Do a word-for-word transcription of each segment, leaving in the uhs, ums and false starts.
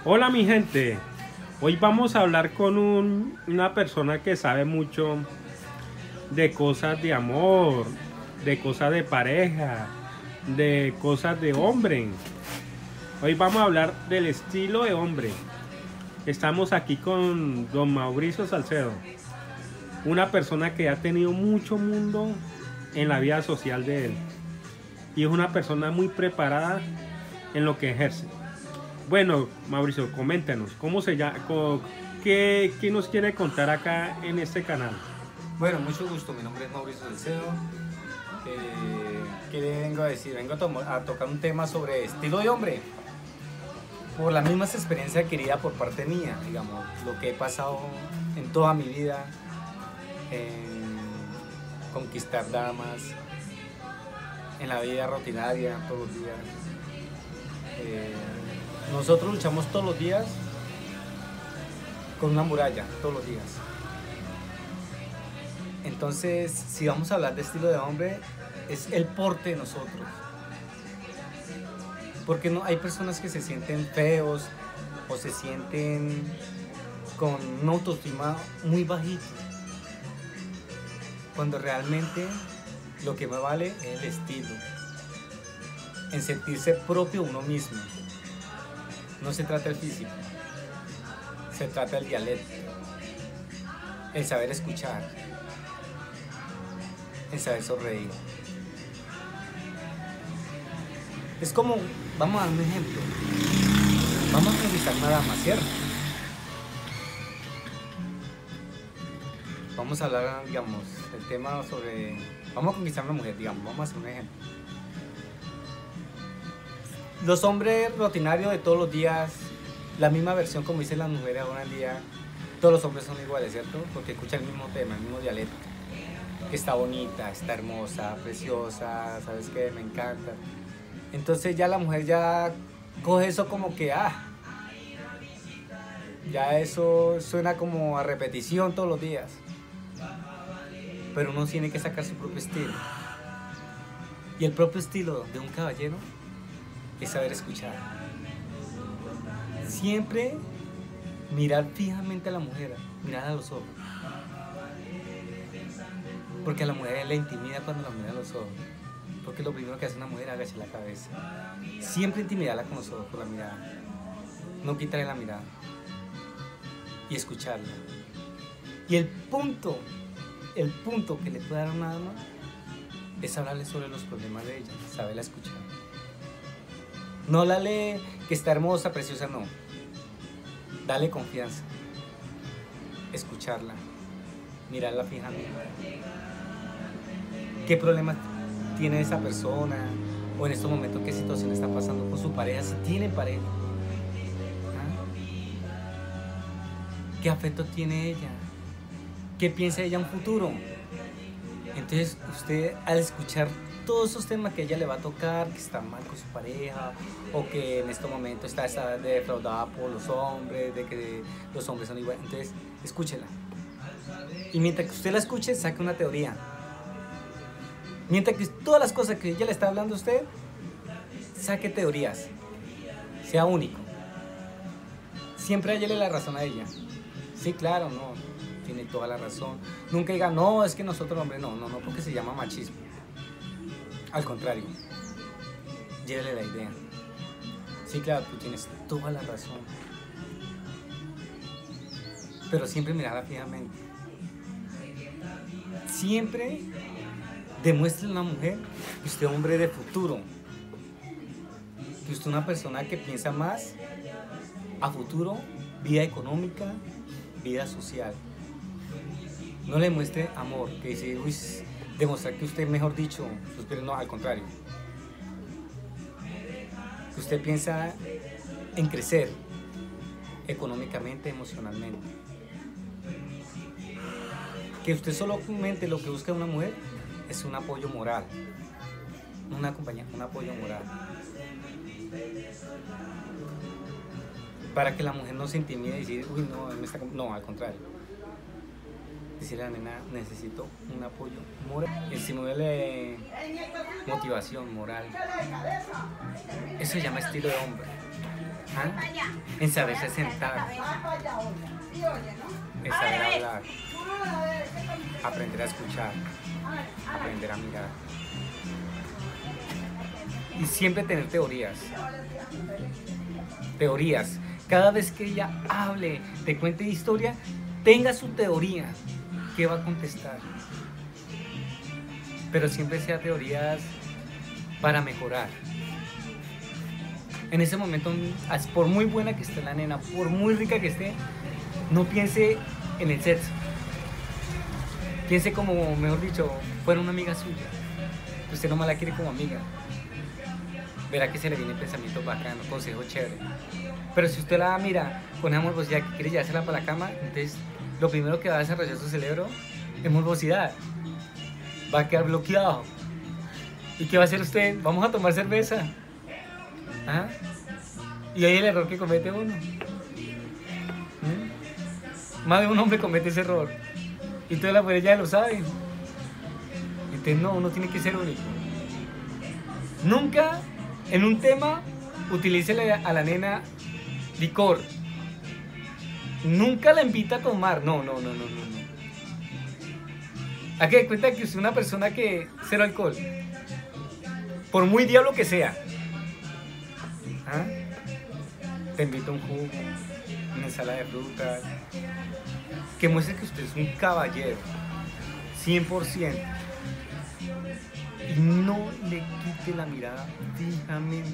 Hola mi gente, hoy vamos a hablar con un- una persona que sabe mucho de cosas de amor, de cosas de pareja, de cosas de hombre. Hoy vamos a hablar del estilo de hombre. Estamos aquí con don Mauricio Salcedo, una persona que ha tenido mucho mundo en la vida social de él y es una persona muy preparada en lo que ejerce. Bueno, Mauricio, coméntanos, ¿cómo se llama? co- ¿Qué, qué nos quiere contar acá en este canal? Bueno, mucho gusto, mi nombre es Mauricio Salcedo. Eh, ¿Qué le vengo a decir? Vengo a, tomo- a tocar un tema sobre estilo de hombre. Por las mismas experiencias adquiridas por parte mía, digamos, lo que he pasado en toda mi vida, en conquistar damas, en la vida rutinaria, todos los días. Eh, nosotros luchamos todos los días con una muralla, todos los días. Entonces, si vamos a hablar de estilo de hombre, es el porte de nosotros. Porque no, hay personas que se sienten feos o se sienten con una autoestima muy bajita. Cuando realmente lo que me vale es el estilo. En sentirse propio uno mismo. No se trata del físico. Se trata del dialecto. El saber escuchar. El saber sonreír. Es como, vamos a dar un ejemplo. Vamos a conquistar una dama, ¿cierto? Vamos a hablar, digamos, el tema sobre... Vamos a conquistar una mujer, digamos, vamos a hacer un ejemplo. Los hombres rutinarios de todos los días, la misma versión como dicen las mujeres ahora en día, todos los hombres son iguales, ¿cierto? Porque escuchan el mismo tema, el mismo dialecto. Que está bonita, está hermosa, preciosa, ¿sabes qué? Me encanta. Entonces ya la mujer ya coge eso como que, ah, ya eso suena como a repetición todos los días. Pero uno tiene que sacar su propio estilo. Y el propio estilo de un caballero es saber escuchar. Siempre mirar fijamente a la mujer, mirar a los ojos. Porque a la mujer le intimida cuando la mira a los ojos. Porque lo primero que hace una mujer es agachar la cabeza. Siempre intimidarla con los ojos, con la mirada. No quitarle la mirada. Y escucharla. Y el punto, el punto que le puede dar a una dama es hablarle sobre los problemas de ella, saberla escuchar. No la lee que está hermosa, preciosa, no. Dale confianza. Escucharla. Mirarla fijamente. ¿Qué problemas tiene esa persona? O en estos momentos, ¿qué situación está pasando con su pareja? Si tiene pareja. ¿Ah? ¿Qué afecto tiene ella? ¿Qué piensa ella en futuro? Entonces, usted al escuchar todos esos temas que ella le va a tocar, que está mal con su pareja, o que en este momento está, está defraudada por los hombres, de que los hombres son iguales, entonces, escúchela. Y mientras que usted la escuche, saque una teoría. Mientras que todas las cosas que ella le está hablando a usted, saque teorías. Sea único. Siempre hállele la razón a ella. Sí, claro, no. Tiene toda la razón. Nunca diga, no, es que nosotros hombres, no, no, no, porque se llama machismo. Al contrario. Llévele la idea. Sí, claro, tú tienes toda la razón. Pero siempre mirarla fijamente. Siempre demuestre a una mujer que usted es un hombre de futuro, que usted es una persona que piensa más a futuro, vida económica, vida social. No le muestre amor, que dice, uy, demostrar que usted, mejor dicho, no, al contrario. Que usted piensa en crecer económicamente, emocionalmente. Que usted solamente lo que busca en una mujer es un apoyo moral, una compañía, un apoyo moral, para que la mujer no se intimide y decir, uy, no, él me está... no, al contrario, decirle a la nena, necesito un apoyo moral, estimularle motivación moral. Eso se llama estilo de hombre. ¿Ah? En saberse sentar, en saber hablar, aprender a escuchar, aprender a mirar. Y siempre tener teorías. Teorías. Cada vez que ella hable, te cuente historia, tenga su teoría que va a contestar. Pero siempre sea teorías para mejorar. En ese momento, por muy buena que esté la nena, por muy rica que esté, no piense en el sexo. Piense como, mejor dicho, fuera una amiga suya. Usted nomás la quiere como amiga. Verá que se le vienen pensamientos bacanos, consejos chéveres. Pero si usted la mira con esa morbosidad que quiere llevársela para la cama, entonces lo primero que va a desarrollar su cerebro es morbosidad. Va a quedar bloqueado. ¿Y qué va a hacer usted? Vamos a tomar cerveza. ¿Ah? Y ahí el error que comete uno. ¿Mm? Más de un hombre comete ese error. Y todas las mujeres ya lo saben. Entonces no, uno tiene que ser único. Nunca en un tema utilícele a la nena licor. Nunca la invita a tomar. No, no, no, no, no, no. Hay que dar cuenta que usted es una persona que cero alcohol. Por muy diablo que sea. ¿Ah? Te invito a un jugo, una ensalada de frutas. Que muestre que usted es un caballero. cien por ciento. Y no le quite la mirada fijamente.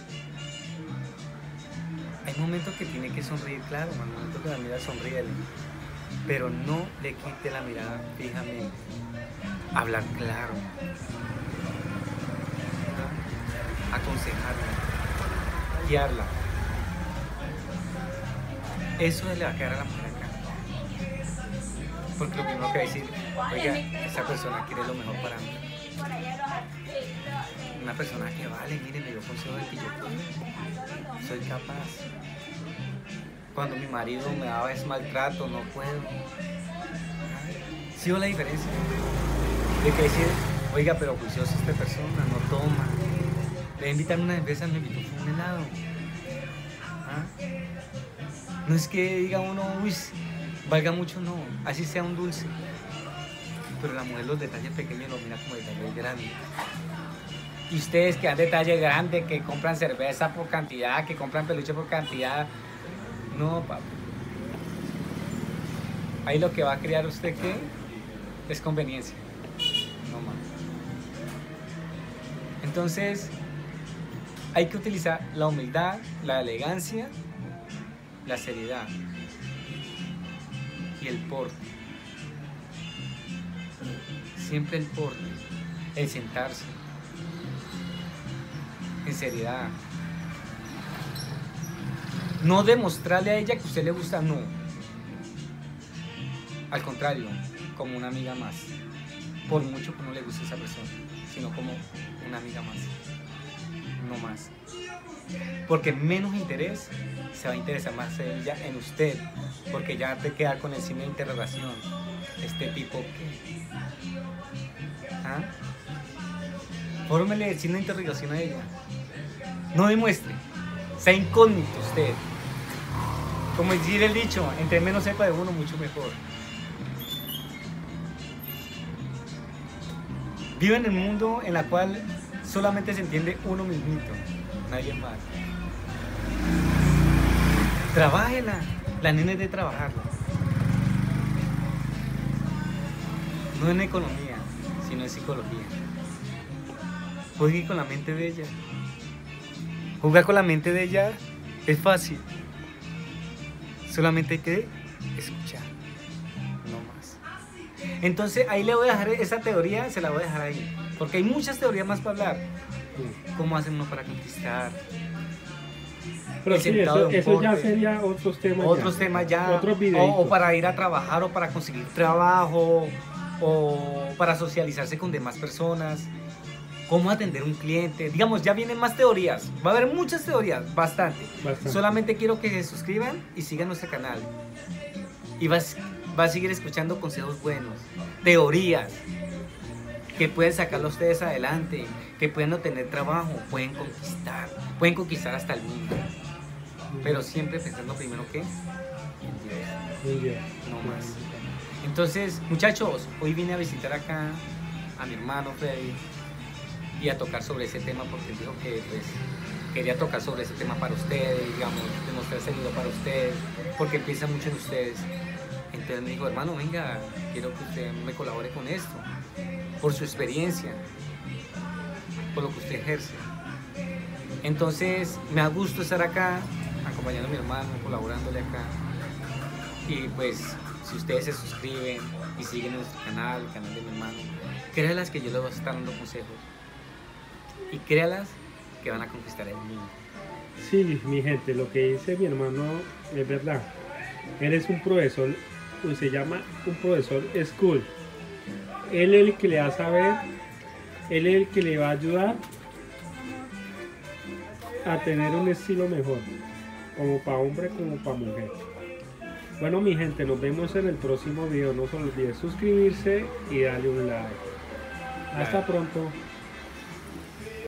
Hay momentos que tiene que sonreír, claro, hay momentos que la mira sonríe, pero no le quite la mirada fijamente. Hablar claro. ¿No? Aconsejarla. Guiarla. Eso le va a quedar a la mujer acá. Porque lo primero que va a decir, oiga, esa persona quiere lo mejor para mí. Una persona que vale, mire, me dio consejo de que yo puedo, soy capaz. Cuando mi marido me daba ese maltrato, no puedo. ¿Sí o la diferencia? De que decir, oiga, pero juiciosa esta persona, no toma. Le voy a invitar una cerveza, me invitó fue un helado. ¿Ah? No es que diga uno, uy, valga mucho, no, así sea un dulce. Pero la mujer los detalles pequeños los mira como detalles grandes. Y ustedes que dan detalles grandes, que compran cerveza por cantidad, que compran peluche por cantidad. No, papi. Ahí lo que va a crear usted, ¿qué? Es conveniencia. No más. Entonces, hay que utilizar la humildad, la elegancia, la seriedad y el porte. Siempre el porte, el sentarse, en seriedad. No demostrarle a ella que a usted le gusta, no. Al contrario, como una amiga más. Por mucho que no le guste esa persona, sino como una amiga más. No más. Porque menos interés se va a interesar más ella en usted. Porque ya te queda con el signo de interrogación. Este tipo que... ¿Ah? Fórmele el signo de interrogación a ella. No demuestre. Sea incógnito usted. Como decir el dicho, entre menos sepa de uno, mucho mejor. Vive en el mundo en el cual solamente se entiende uno mismito, nadie más. Trabájela. La nena es de trabajarla. No en economía, sino en psicología. Juegue con la mente de ella. Jugar con la mente de ella es fácil. Solamente hay que escuchar, no más. Entonces ahí le voy a dejar esa teoría, se la voy a dejar ahí. Porque hay muchas teorías más para hablar. ¿Cómo hace uno para conquistar? Pero sí, eso, eso ya sería otros temas. Otros ya. temas ya. Otros videos. O, o para ir a trabajar, o para conseguir trabajo, o para socializarse con demás personas. Cómo atender un cliente. Digamos, ya vienen más teorías. Va a haber muchas teorías, bastante. bastante. Solamente quiero que se suscriban y sigan nuestro canal. Y vas, vas a seguir escuchando consejos buenos, teorías, que pueden sacarlo ustedes adelante, que pueden obtener trabajo, pueden conquistar, pueden conquistar hasta el mundo. pero siempre pensando primero que en Dios, Muy bien. no más. Entonces, muchachos, hoy vine a visitar acá a mi hermano Freddy y a tocar sobre ese tema porque él dijo que pues, quería tocar sobre ese tema para ustedes, digamos, demostrar ese video para ustedes, porque piensa mucho en ustedes. Entonces me dijo, hermano, venga, quiero que usted me colabore con esto, por su experiencia, por lo que usted ejerce. Entonces, me da gusto estar acá, acompañando a mi hermano, colaborándole acá. Y pues, si ustedes se suscriben y siguen nuestro canal, el canal de mi hermano, créalas que yo les voy a estar dando consejos. Y créalas que van a conquistar el mundo. Sí, mi gente, lo que dice mi hermano es verdad. Él es un profesor, pues, se llama un profesor school. Él es el que le va a saber, él es el que le va a ayudar a tener un estilo mejor, como para hombre como para mujer. Bueno, mi gente, nos vemos en el próximo video. No se olviden suscribirse y darle un like. Hasta pronto.